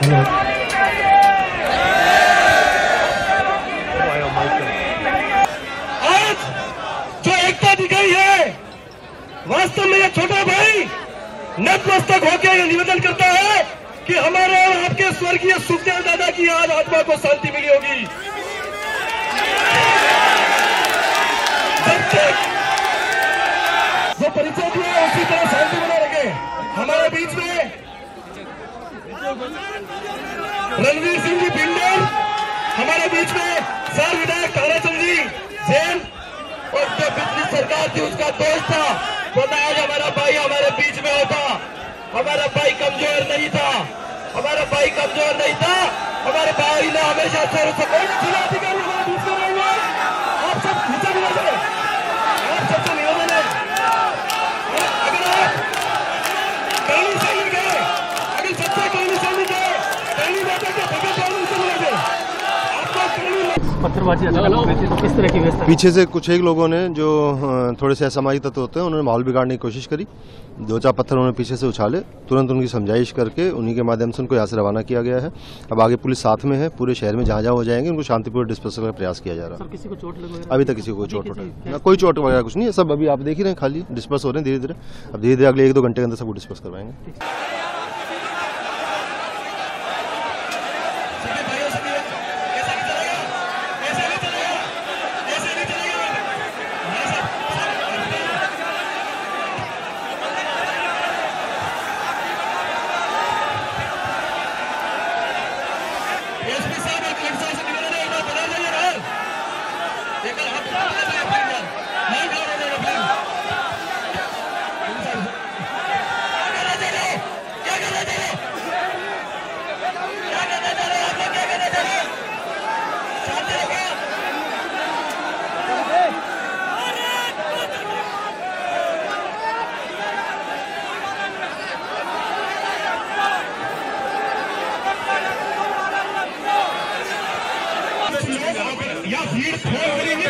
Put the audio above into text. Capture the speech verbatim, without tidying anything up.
आज जो एकता दिखाई है, वास्तव में ये छोटा भाई नतमस्तक होकर ये निवेदन करता है कि हमारे और आपके स्वर्गीय सुखदेव दादा की आज आत्मा को शांति मिली होगी। जब तक जो परिचय दिया उसी तरह शांति बना रखे। हमारे बीच में रणवीर सिंह जी बिल्डर, हमारे बीच में सर विधायक ताराचंद जी जैन, और जो पिछली सरकार थी उसका दोस्त था, वरना आज हमारा भाई हमारे बीच में होता। हमारा भाई कमजोर नहीं था, हमारा भाई कमजोर नहीं था, हमारे भाई ने हमेशा से जिलाधिकारी हमारे बीच में रहे हुए। आप सब नीचे गिरा जाए, आप सबसे निवेदन है, अगर आप कहीं सैनिक है, अगर सच्चे कहीं सैनिक है, पहली बात है कि भगत वालों से मिला जाए। पत्थरबाजी तो किस तरह की व्यवस्था? पीछे से कुछ एक लोगों ने जो थोड़े से असामाजिक तत्व होते हैं उन्होंने माहौल बिगाड़ने की कोशिश करी। दो चार पत्थर उन्होंने पीछे से उछाले, तुरंत उनकी समझाइश करके उन्हीं के माध्यम से उनको यहाँ से रवाना किया गया है। अब आगे पुलिस साथ में है, पूरे शहर में जहाँ जहाँ हो जाएंगे उनको शांतिपूर्ण डिस्पर्सल का प्रयास किया जा रहा है। किसी को चोट लगी? अभी तक किसी को चोट वोट कोई चोट वगैरह कुछ नहीं है, सब अभी आप देख ही रहे हैं, खाली डिस्पर्स हो रहे हैं धीरे धीरे। अब धीरे धीरे अगले एक दो घंटे के अंदर सबको डिस्पर्स करवाएंगे। या भीड़ खोल